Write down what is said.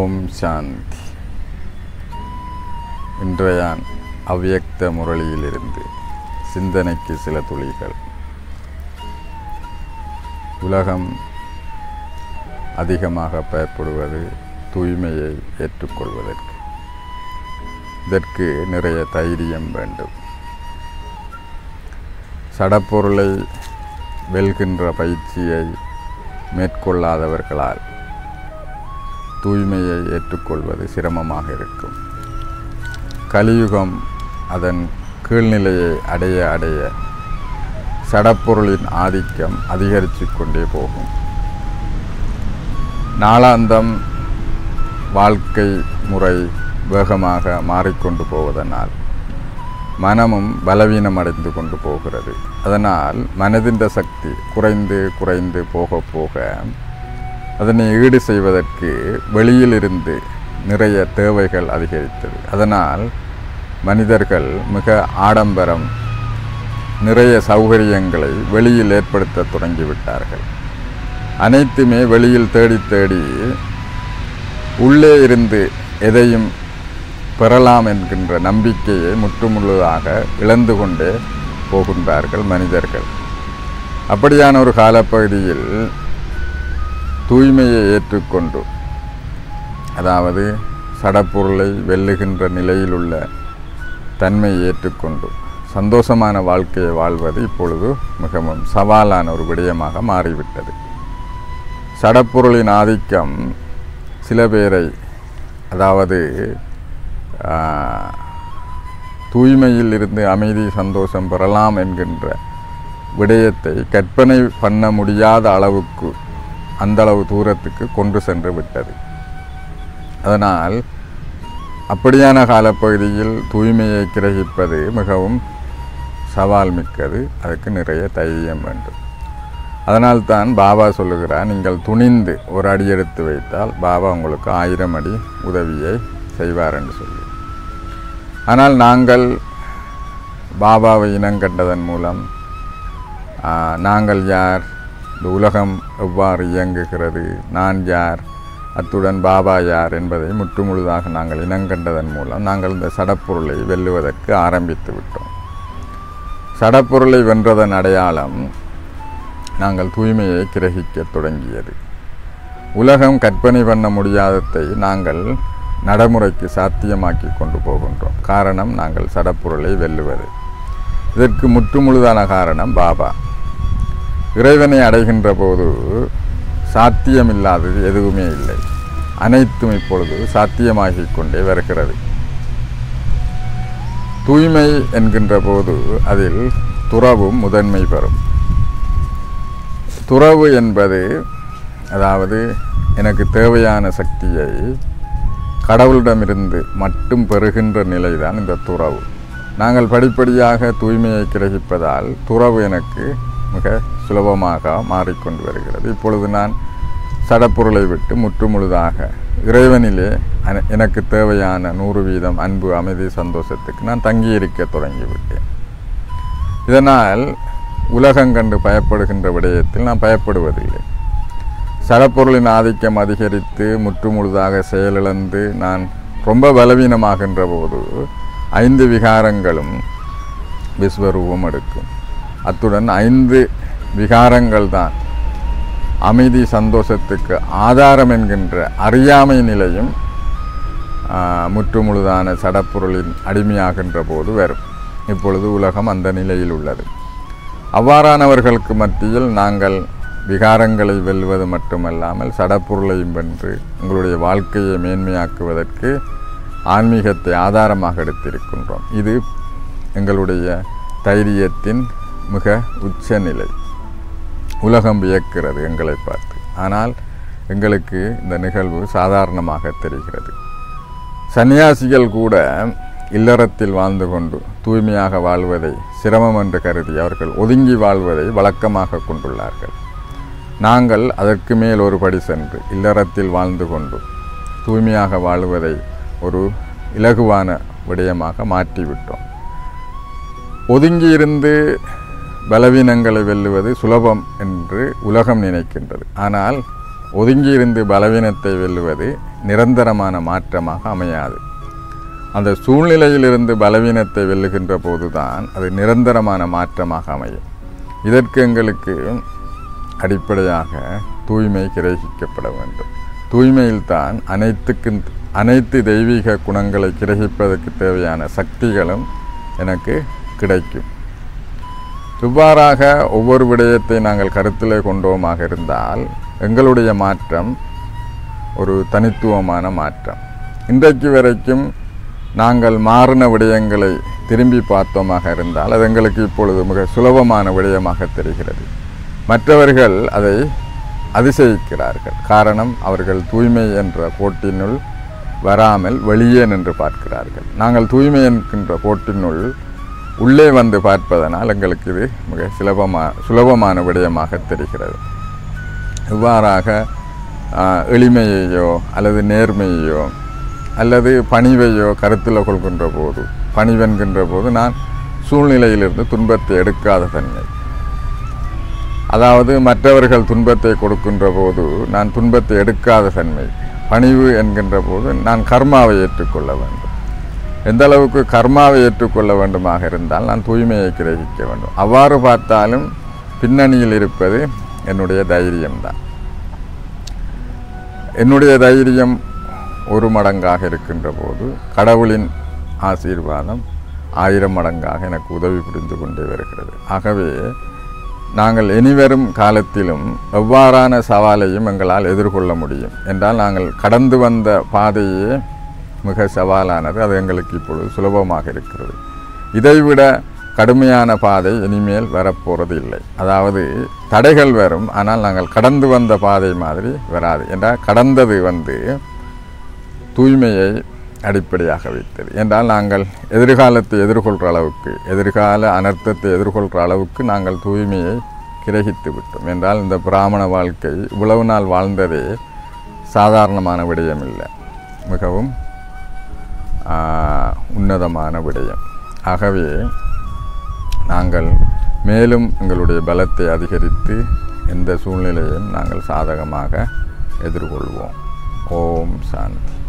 ஓம் சாந்தி. இன்றைய அவ்யக்த முரளியிலிருந்து சிந்தனைக்கு சில துளிகள். உலகம் அதிகமாக பயப்படுவது தூய்மையை ஏற்றுக்கொள்வதற்கு. இதற்கு நிறைய தைரியம் வேண்டும். சடப்பொருளை வெல்கின்ற பயிற்சியை மேற்கொள்ளாதவர்களால் தூய்மையை ஏற்றுக்கொள்வது சிரமமாக இருக்கும். கலியுகம் அதன் கீழ்நிலையை அடைய அடைய சடப்பொருளின் ஆதிக்கம் அதிகரித்து கொண்டே போகும். நாளாந்தம் வாழ்க்கை முறை வேகமாக மாறிக்கொண்டு போவதனால் மனமும் பலவீனமடைந்து கொண்டு போகிறது. அதனால் மனதின் சக்தி குறைந்து குறைந்து போக போக அதனை ஈடு செய்வதற்கு வெளியிலிருந்து நிறைய தேவைகள் அதிகரித்தது. அதனால் மனிதர்கள் மிக ஆடம்பரம், நிறைய சௌகரியங்களை வெளியில் ஏற்படுத்த தொடங்கிவிட்டார்கள். அனைத்துமே வெளியில் தேடி தேடி உள்ளே இருந்து எதையும் பெறலாம் என்கின்ற நம்பிக்கையை முற்றுமுழுதாக இழந்து கொண்டே போகின்றார்கள் மனிதர்கள். அப்படியான ஒரு காலப்பகுதியில் தூய்மையை ஏற்றுக்கொண்டு, அதாவது சடப்பொருளை வெல்லுகின்ற நிலையில் உள்ள தன்மையை ஏற்றுக்கொண்டு சந்தோஷமான வாழ்க்கையை வாழ்வது இப்பொழுது மிகவும் சவாலான ஒரு விடயமாக மாறிவிட்டது. சடப்பொருளின் ஆதிக்கம் சில பேரை, அதாவது தூய்மையில் இருந்து அமைதி சந்தோஷம் பெறலாம் என்கின்ற விடயத்தை கற்பனை பண்ண முடியாத அளவுக்கு, அந்தளவு தூரத்துக்கு கொண்டு சென்று விட்டது. அதனால் அப்படியான காலப்பகுதியில் தூய்மையை கிரகிப்பது மிகவும் சவால் மிக்கது. அதுக்கு நிறைய தைரியம் வேண்டும். அதனால்தான் பாபா சொல்லுகிறார், நீங்கள் துணிந்து ஒரு அடி எடுத்து வைத்தால் பாபா உங்களுக்கு 1000 அடி உதவியை செய்வார் என்று சொல்லி. ஆனால் நாங்கள் பாபாவை இனங்கண்டதன் மூலம் நாங்கள் யார், இந்த உலகம் எவ்வாறு இயங்குகிறது, நான் யார், அத்துடன் பாபா யார் என்பதை முற்றுமுழுதாக நாங்கள் இனங்கண்டதன் மூலம் நாங்கள் இந்த சடப்பொருளை வெல்லுவதற்கு ஆரம்பித்து விட்டோம். சடப்பொருளை வென்றதன் அடையாளம் நாங்கள் தூய்மையை கிரகிக்க தொடங்கியது. உலகம் கற்பனை பண்ண முடியாததை நாங்கள் நடைமுறைக்கு சாத்தியமாக்கி கொண்டு போகின்றோம். காரணம், நாங்கள் சடப்பொருளை வெல்லுவது. இதற்கு முற்றுமுழுதான காரணம் பாபா. இறைவனை அடைகின்ற போது சாத்தியமில்லாதது எதுவுமே இல்லை. அனைத்தும் இப்பொழுது சாத்தியமாகிக் கொண்டே வருகிறது. தூய்மை என்கின்ற போது அதில் துறவும் முதன்மை பெறும். துறவு என்பது, அதாவது எனக்கு தேவையான சக்தியை கடவுளிடமிருந்து மட்டும் பெறுகின்ற நிலைதான் இந்த துறவு. நாங்கள் படிப்படியாக தூய்மையை கிரகிப்பதால் துறவு எனக்கு மிக சுலபமாக மாறிக்கொண்டு வருகிறது. இப்பொழுது நான் சடப்பொருளை விட்டு முற்றுமுழுதாக இறைவனிலே எனக்கு தேவையான 100% அன்பு, அமைதி, சந்தோஷத்துக்கு நான் தங்கியிருக்க தொடங்கிவிட்டேன். இதனால் உலகம் கண்டு பயப்படுகின்ற விடயத்தில் நான் பயப்படுவதில்லை. சடப்பொருளின் ஆதிக்கம் அதிகரித்து முற்றுமுழுதாக செயலிழந்து நான் ரொம்ப பலவீனமாகின்ற போது 5 விகாரங்களும் விஸ்வரூபம் எடுக்கும். அத்துடன் 5 விகாரங்கள் தான் அமைதி சந்தோஷத்துக்கு ஆதாரம் என்கின்ற அறியாமை நிலையும் முற்றுமுழுதான சடப்பொருளின் அடிமையாகின்ற போது வரும். இப்பொழுது உலகம் அந்த நிலையில் உள்ளது. அவ்வாறானவர்களுக்கு மத்தியில் நாங்கள் விகாரங்களை வெல்வது மட்டுமல்லாமல் சடப்பொருளையும் வென்று உங்களுடைய வாழ்க்கையை மேன்மையாக்குவதற்கு ஆன்மீகத்தை ஆதாரமாக எடுத்திருக்கின்றோம். இது எங்களுடைய தைரியத்தின் மிக உச்சநிலை. உலகம் வியக்கிறது எங்களை பார்த்து. ஆனால் எங்களுக்கு இந்த நிகழ்வு சாதாரணமாக தெரிகிறது. சன்னியாசிகள் கூட இல்லறத்தில் வாழ்ந்து கொண்டு தூய்மையாக வாழ்வதை சிரமம் என்று கருதி அவர்கள் ஒதுங்கி வாழ்வதை வழக்கமாக கொண்டுள்ளார்கள். நாங்கள் அதற்கு மேல் ஒரு படி சென்று இல்லறத்தில் வாழ்ந்து கொண்டு தூய்மையாக வாழ்வதை ஒரு இலகுவான விடயமாக மாற்றிவிட்டோம். ஒதுங்கியிருந்து பலவீனங்களை வெல்லுவது சுலபம் என்று உலகம் நினைக்கின்றது. ஆனால் ஒதுங்கியிருந்து பலவீனத்தை வெல்லுவது நிரந்தரமான மாற்றமாக அமையாது. அந்த சூழ்நிலையிலிருந்து பலவீனத்தை வெல்லுகின்ற போதுதான் அது நிரந்தரமான மாற்றமாக அமையும். இதற்கு எங்களுக்கு அடிப்படையாக தூய்மை கிரகிக்கப்பட வேண்டும். தூய்மையில்தான் அனைத்து தெய்வீக குணங்களை கிரகிப்பதற்கு தேவையான சக்திகளும் எனக்கு கிடைக்கும். இவ்வாறாக ஒவ்வொரு விடயத்தை நாங்கள் கருத்திலே கொண்டோமாக இருந்தால் எங்களுடைய மாற்றம் ஒரு தனித்துவமான மாற்றம். இன்றைக்கு வரைக்கும் நாங்கள் மாறின விடயங்களை திரும்பி பார்த்தோமாக இருந்தால் அது எங்களுக்கு இப்பொழுது மிக சுலபமான விடயமாக தெரிகிறது. மற்றவர்கள் அதை அதிசயிக்கிறார்கள். காரணம், அவர்கள் தூய்மை என்ற கோட்டினுள் வராமல் வெளியே நின்று பார்க்கிறார்கள். நாங்கள் தூய்மை என்கின்ற கோட்டினுள் உள்ளே வந்து பார்ப்பதனால் எங்களுக்கு இது மிக சுலபமான விடயமாக தெரிகிறது. இவ்வாறாக எளிமையையோ அல்லது நேர்மையையோ அல்லது பணிவையோ கருத்தில் கொள்கின்ற போது, பணிவென்கின்ற போது நான் சூழ்நிலையிலிருந்து துன்பத்தை எடுக்காத தன்மை, அதாவது மற்றவர்கள் துன்பத்தை கொடுக்கின்ற போது நான் துன்பத்தை எடுக்காத தன்மை. பணிவு என்கின்ற போது நான் கர்மாவை ஏற்றுக்கொள்ள வேண்டும். எந்த அளவுக்கு கர்மாவை ஏற்றுக்கொள்ள வேண்டுமாக இருந்தால் நான் தூய்மையை கிரகிக்க வேண்டும். அவ்வாறு பார்த்தாலும் பின்னணியில் இருப்பது என்னுடைய தைரியம்தான். என்னுடைய தைரியம் ஒரு மடங்காக இருக்கின்ற போது கடவுளின் ஆசீர்வாதம் 1000 மடங்காக எனக்கு உதவி புரிந்து கொண்டே வருகிறது. ஆகவே நாங்கள் இனிவரும் காலத்திலும் எவ்வாறான சவாலையும் எங்களால் எதிர்கொள்ள முடியும் என்றால், நாங்கள் கடந்து வந்த பாதையே மிக சவாலானது. அது எங்களுக்கு இப்பொழுது சுலபமாக இருக்கிறது. இதைவிட கடுமையான பாதை இனிமேல் வரப்போகிறது இல்லை. அதாவது தடைகள் வரும், ஆனால் நாங்கள் கடந்து வந்த பாதை மாதிரி வராது. என்றால் கடந்தது தூய்மையை அடிப்படையாக வைத்தது. என்றால் நாங்கள் எதிர்காலத்தை எதிர்கொள்கிற அளவுக்கு, எதிர்கால அனர்த்தத்தை எதிர்கொள்கிற அளவுக்கு நாங்கள் தூய்மையை கிரகித்து விட்டோம். என்றால் இந்த பிராமண வாழ்க்கை இவ்வளவு நாள் வாழ்ந்ததே சாதாரணமான விடயம் இல்லை, மிகவும் உன்னதமான விடயம். ஆகவே நாங்கள் மேலும் எங்களுடைய பலத்தை அதிகரித்து எந்த சூழ்நிலையும் நாங்கள் சாதகமாக எதிர்கொள்வோம். ஓம் சாந்தி.